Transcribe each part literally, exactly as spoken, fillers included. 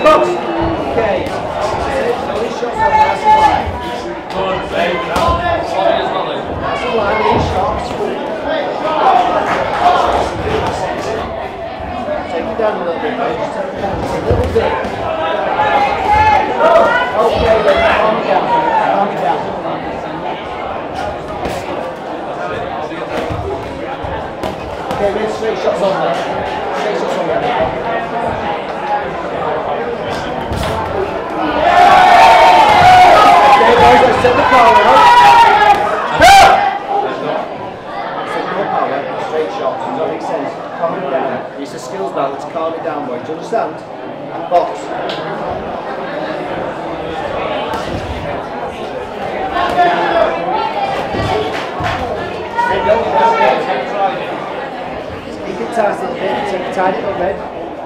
Box. Okay. So these shots are nice and light. That's a line, these shots. Take it down a little bit, mate. Just take it down just a little bit. Okay, then calm it down. Calm it down. Okay, we have straight shots on there. Straight shots on there. Okay, guys, let's set the power out. Set no power, straight shots. Does that make sense? Calm it down. It's a skills balance. Calm it down, boys. Do you understand? Box. There you go. Keep it tight a little bit. Take it tight a little bit.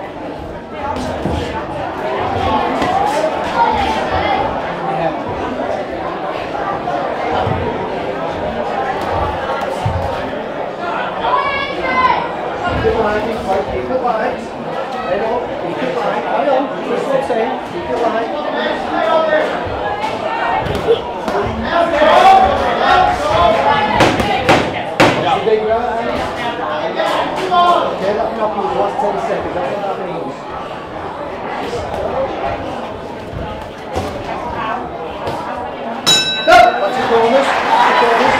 Keep it light, keep it light. There you go. Keep it light. Carry on. That's what I'm saying. Keep it light. Big right. Okay, let me knock you in the last ten seconds. That's what that means. Go! That's your corners. That's your corners.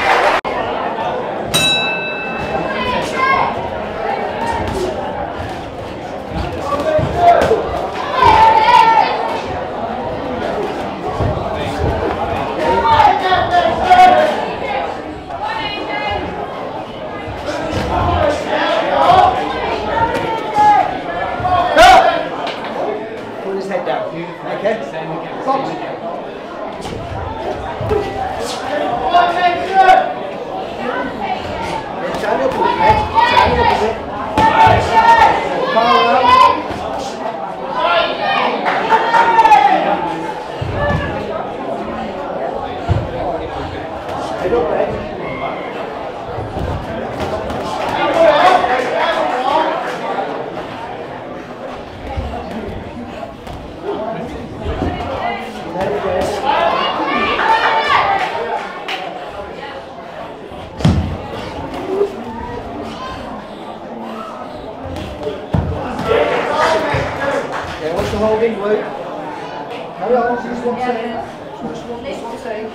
Okay? Box. Turn up a bit, mate. Turn up a bit. Power out. Head up, mate. Holding Luke. Carry on, just one thing. Just one, just one thing.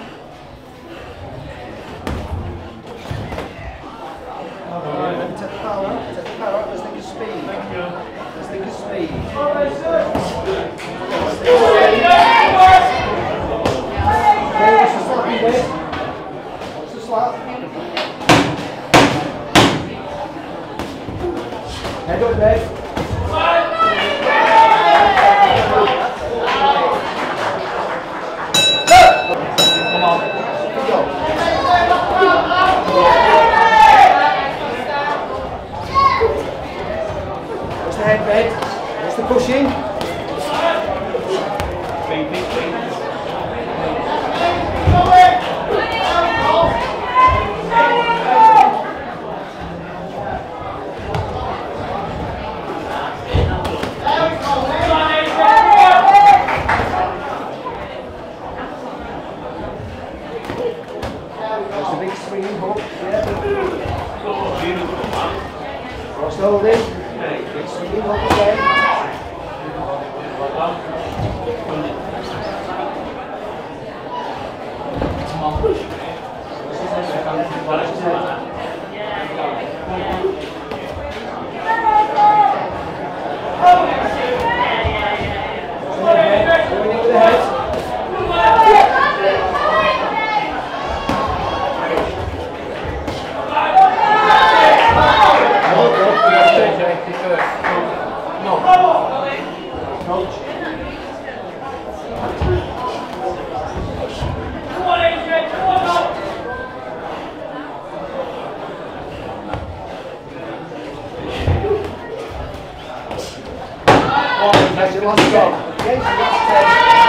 Alright, then take the power out. Take the power out. Let's think of speed. Thank you. Let's think of speed. Let's think of speed. Okay, what's the slap you with? What's the slap? Head up, Dave. What's the head bed? What's the pushing? There's a big swinging hook, yeah. Cross holding. Big swinging hook again. That's your last go. Okay, so that's ten.